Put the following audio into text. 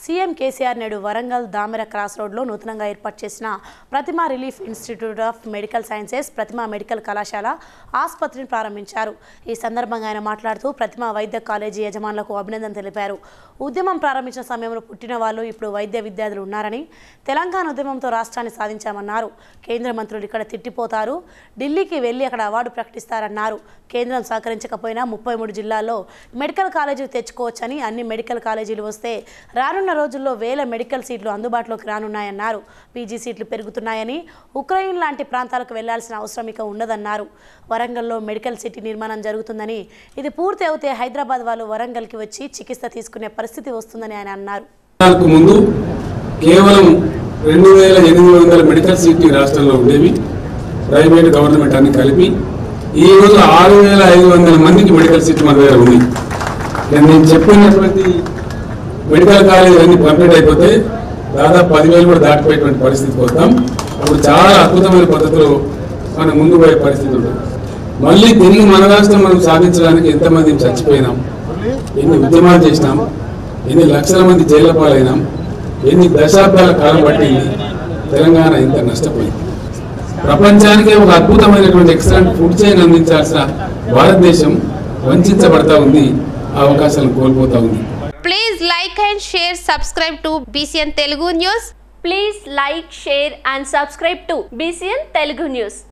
CM KCR నేడు Warangal Damera cross రోడ్లో నూతనంగా ఏర్పాటు చేసిన Pratima relief institute of medical sciences Pratima medical కళాశాల ఆసుపత్రిని ప్రారంభించారు. ఈ సందర్భంగా ఆయన మాట్లాడుతూ ప్రతిమా వైద్య కాలేజీ యజమానులకు అభినందన తెలిపారు. ఉద్యమం ప్రారంభించిన సమయంలో పుట్టిన వాళ్ళు ఇప్పుడు వైద్య విద్యార్థులు ఉన్నారని, తెలంగాణ ఉద్యమంతో రాష్ట్రాన్ని సాధించామన్నారు. కేంద్ర మంత్రులు ఇక్కడ తిట్టిపోతారు, ఢిల్లీకి వెళ్లి అక్కడ అవార్డు ప్రకటిస్తారన్నారు. కేంద్రం సహకరించకపోయినా 33 జిల్లాల్లో మెడికల్ కాలేజీలు తెచ్చుకోవచ్చని, అన్ని మెడికల్ కాలేజీలు వస్తే రానున్న రోజుల్లో వేల మెడికల్ సీట్లు అందుబాటులోకి రానున్నాయన్నారు. పీజీ సీట్లు పెరుగుతున్నాయని, ఉక్రెయిన్ లాంటి ప్రాంతాలకు వెళ్లాల్సిన అవసరం ఇక ఉండదన్నారు. వరంగల్లో మెడికల్ సిటీ నిర్మాణం జరుగుతుందని, ఇది పూర్తి అవుతే హైదరాబాద్ వాళ్ళు వరంగల్కి వచ్చి చికిత్స తీసుకునే పరిస్థితి వస్తుందని ఆయన అన్నారు. ముందు కేవలం 2800 మెడికల్ సీట్లు రాష్ట్రంలో ఉండేవి, ప్రైవేట్ గవర్నమెంట్ అన్ని కలిపి. ఈ రోజు 6500 మందికి మెడికల్ సీట్లు మన దగ్గర ఉంది. నేను చెప్పినటువంటి మెడికల్ కాలేజీ అన్ని కంప్లీట్ అయిపోతే దాదాపు 10,000 కూడా దాటిపోయేటువంటి పరిస్థితికి వస్తాం. అప్పుడు చాలా అద్భుతమైన పద్ధతిలో మనం ముందు పోయే పరిస్థితి ఉంటుంది. మళ్ళీ తిరిగి మన రాష్ట్రం మనం సాధించడానికి ఎంతమంది చచ్చిపోయినాం, ఎన్ని ఉద్యమాలు చేసినాం, ఎన్ని లక్షల మంది జైళ్ల పాలైనాం, ఎన్ని దశాబ్దాల కాలం పట్టింది, తెలంగాణ ఎంత నష్టపోయింది. ప్రపంచానికే ఒక అద్భుతమైనటువంటి ఎక్సలెంట్ ఫుడ్ చైన్ అందించాల్సిన భారతదేశం వంచబడతా ఉంది, ఆ అవకాశాలను కోల్పోతా ఉంది. Please like and share, subscribe to Bcn Telugu News. Please like, share and subscribe to Bcn Telugu News.